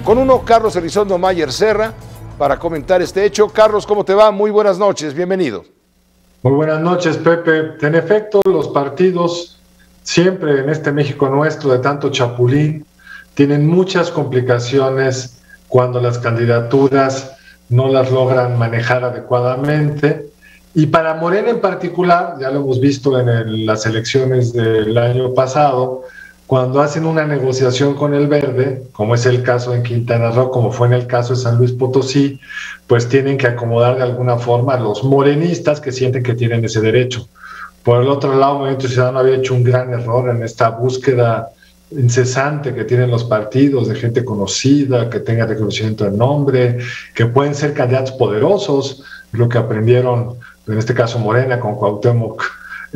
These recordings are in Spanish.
Con uno, Carlos Elizondo Mayer Serra, para comentar este hecho. Carlos, ¿cómo te va? Muy buenas noches, bienvenido. Muy buenas noches, Pepe. En efecto, los partidos, siempre en este México nuestro de tanto chapulín, tienen muchas complicaciones cuando las candidaturas no las logran manejar adecuadamente. Y para Morena en particular, ya lo hemos visto en las elecciones del año pasado, cuando hacen una negociación con el Verde, como es el caso en Quintana Roo, como fue en el caso de San Luis Potosí, pues tienen que acomodar de alguna forma a los morenistas que sienten que tienen ese derecho. Por el otro lado, Movimiento Ciudadano había hecho un gran error en esta búsqueda incesante que tienen los partidos de gente conocida, que tenga reconocimiento de nombre, que pueden ser candidatos poderosos, lo que aprendieron, en este caso Morena, con Cuauhtémoc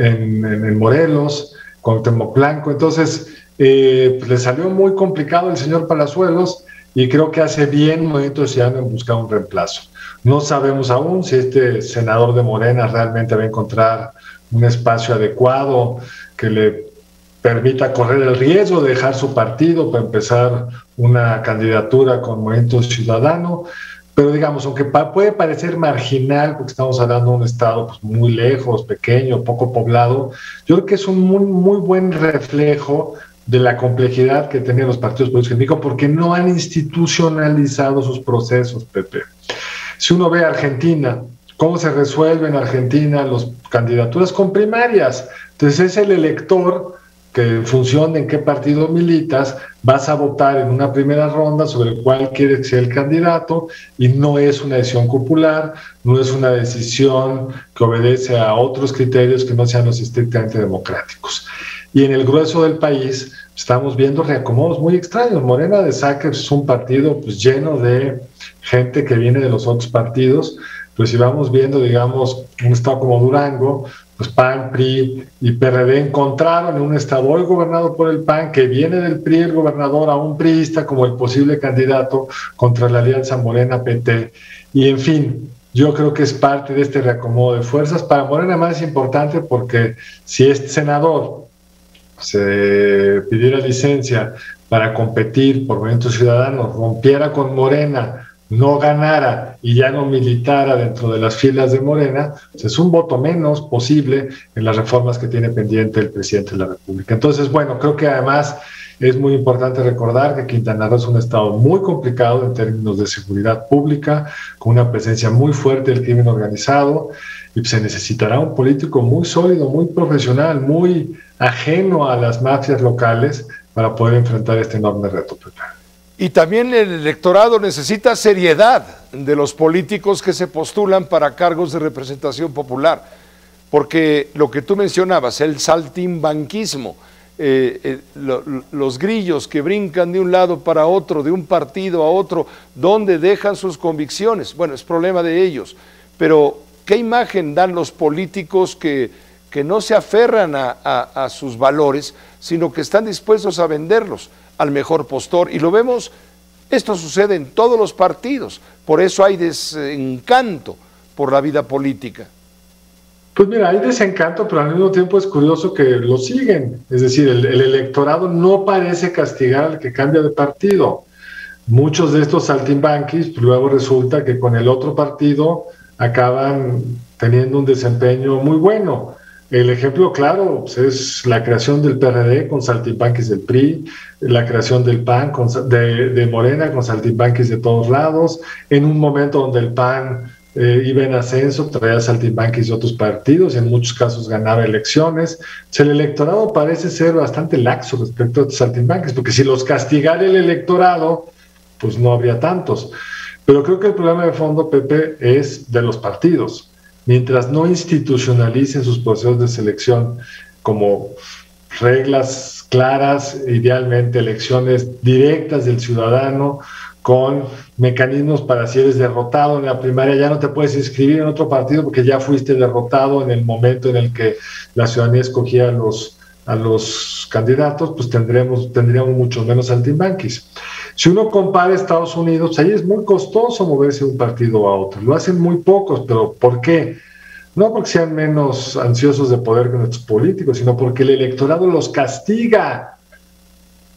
en Morelos, Cuauhtémoc Blanco. Entonces, pues le salió muy complicado el señor Palazuelos y creo que hace bien Movimiento Ciudadano en buscar un reemplazo. No sabemos aún si este senador de Morena realmente va a encontrar un espacio adecuado que le permita correr el riesgo de dejar su partido para empezar una candidatura con Movimiento Ciudadano. Pero digamos, aunque puede parecer marginal, porque estamos hablando de un estado pues, muy lejos, pequeño, poco poblado, yo creo que es un muy buen reflejo de la complejidad que tienen los partidos políticos en México, porque no han institucionalizado sus procesos, Pepe. Si uno ve a Argentina, cómo se resuelven en Argentina las candidaturas con primarias, entonces es el elector que en función de en qué partido militas, vas a votar en una primera ronda sobre el cual quieres que sea el candidato, y no es una decisión popular, no es una decisión que obedece a otros criterios que no sean los estrictamente democráticos. Y en el grueso del país estamos viendo reacomodos muy extraños. Morena de Saque es un partido pues, lleno de gente que viene de los otros partidos, pues si vamos viendo, digamos, un estado como Durango, pues PAN, PRI y PRD encontraron en un estado hoy gobernado por el PAN, que viene del PRI el gobernador, a un priista como el posible candidato contra la alianza Morena-PT. Y en fin, yo creo que es parte de este reacomodo de fuerzas. Para Morena más importante porque si este senador se pidiera licencia para competir por Movimiento Ciudadano, rompiera con Morena, no ganara y ya no militara dentro de las filas de Morena, pues es un voto menos posible en las reformas que tiene pendiente el presidente de la República. Entonces, bueno, creo que además es muy importante recordar que Quintana Roo es un estado muy complicado en términos de seguridad pública, con una presencia muy fuerte del crimen organizado, y se necesitará un político muy sólido, muy profesional, muy ajeno a las mafias locales para poder enfrentar este enorme reto. Y también el electorado necesita seriedad de los políticos que se postulan para cargos de representación popular, porque lo que tú mencionabas, el saltimbanquismo, los grillos que brincan de un lado para otro, de un partido a otro, donde dejan sus convicciones, bueno, es problema de ellos, pero ¿qué imagen dan los políticos que no se aferran a sus valores, sino que están dispuestos a venderlos al mejor postor? Y lo vemos, esto sucede en todos los partidos, por eso hay desencanto por la vida política. Pues mira, hay desencanto, pero al mismo tiempo es curioso que lo siguen, es decir, el electorado no parece castigar al que cambia de partido. Muchos de estos saltimbanquis, pues luego resulta que con el otro partido acaban teniendo un desempeño muy bueno. El ejemplo claro pues, es la creación del PRD con saltimbanquis del PRI, la creación del PAN de Morena con saltimbanquis de todos lados, en un momento donde el PAN iba en ascenso, traía saltimbanquis de otros partidos, en muchos casos ganaba elecciones. O sea, el electorado parece ser bastante laxo respecto a estos saltimbanquis, porque si los castigara el electorado, pues no habría tantos. Pero creo que el problema de fondo, Pepe, es de los partidos. Mientras no institucionalicen sus procesos de selección como reglas claras, idealmente elecciones directas del ciudadano, con mecanismos para si eres derrotado en la primaria, ya no te puedes inscribir en otro partido porque ya fuiste derrotado en el momento en el que la ciudadanía escogía a los candidatos, pues tendríamos muchos menos saltimbanquis. Si uno compara Estados Unidos, ahí es muy costoso moverse de un partido a otro. Lo hacen muy pocos, pero ¿por qué? No porque sean menos ansiosos de poder que nuestros políticos, sino porque el electorado los castiga.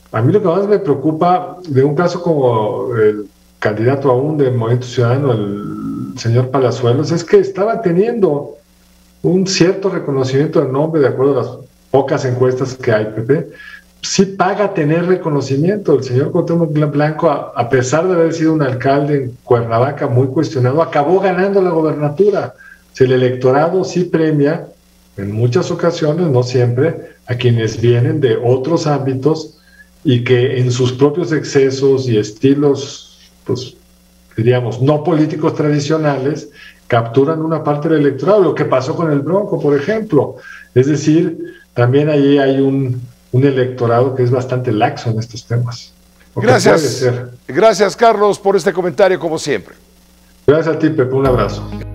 A mí lo que más me preocupa de un caso como el candidato aún del Movimiento Ciudadano, el señor Palazuelos, es que estaba teniendo un cierto reconocimiento de nombre, de acuerdo a las pocas encuestas que hay, Pepe. Sí paga tener reconocimiento. El señor Cuauhtémoc Blanco, a pesar de haber sido un alcalde en Cuernavaca muy cuestionado, acabó ganando la gobernatura. Si el electorado sí premia, en muchas ocasiones, no siempre, a quienes vienen de otros ámbitos y que en sus propios excesos y estilos, pues diríamos, no políticos tradicionales, capturan una parte del electorado, lo que pasó con el Bronco, por ejemplo. Es decir, también allí hay un electorado que es bastante laxo en estos temas. Gracias, gracias Carlos por este comentario como siempre. Gracias a ti, Pepe, un abrazo.